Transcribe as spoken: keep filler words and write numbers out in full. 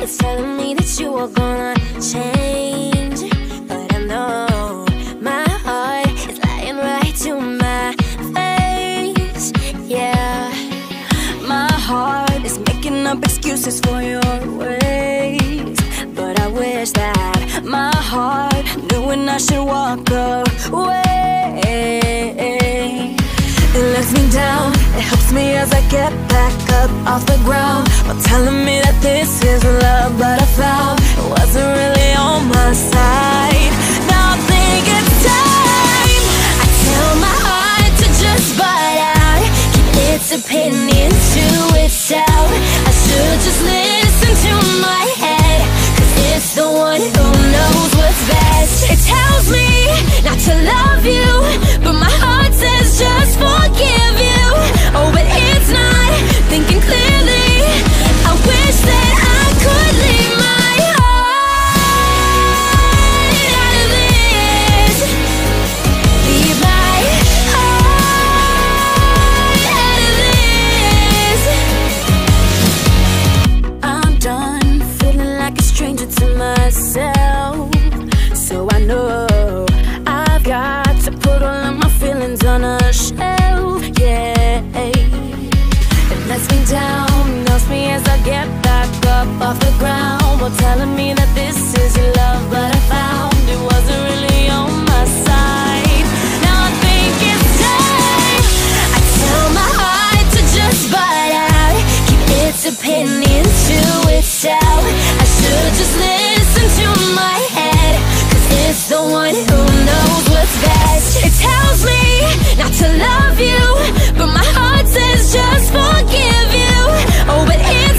was telling me that you were gonna change, but I know my heart is lying right to my face. Yeah, my heart is making up excuses for your ways, but I wish that my heart knew when I should walk away. It lets me down, it helps me as I get back up off the ground, while telling me that this is love, but I found it wasn't really on my side. Now I think it's time I tell my heart to just butt out, keep its opinion to itself. I should just listen to my head, cause it's the one who knows what's best. It tells me not to love you, but my heart says just forgive you. Oh, but it's not thinking clearly. I wish that I could leave my heart out of this. Leave my heart out of this. I'm done feeling like a stranger to myself, so I know I've got to put all of my feelings on a shelf. Yeah, it lets me down, knocks me as I get back up off the ground, while telling me that this is love, but I found it wasn't really on my side. Now I think it's time I tell my heart to just butt out, keep its opinion to itself. I should just listen to my head, cause it's the one who knows what's best. It tells me not to love you, but my heart says just forgive you. Oh, but it